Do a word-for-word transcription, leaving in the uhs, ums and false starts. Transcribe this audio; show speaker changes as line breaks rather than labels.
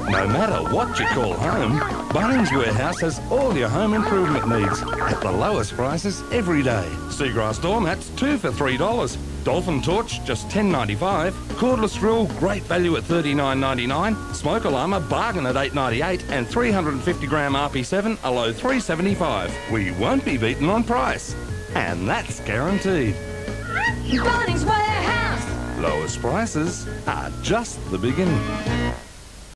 No matter what you call home, Bunnings Warehouse has all your home improvement needs at the lowest prices every day. Seagrass doormats, two for three dollars. Dolphin torch, just ten ninety-five. Cordless drill, great value at thirty-nine ninety-nine. Smoke alarm, a bargain at eight ninety-eight. And three hundred fifty gram R P seven, a low three seventy-five. We won't be beaten on price. And that's guaranteed.
Bunnings Warehouse!
Lowest prices are just the beginning.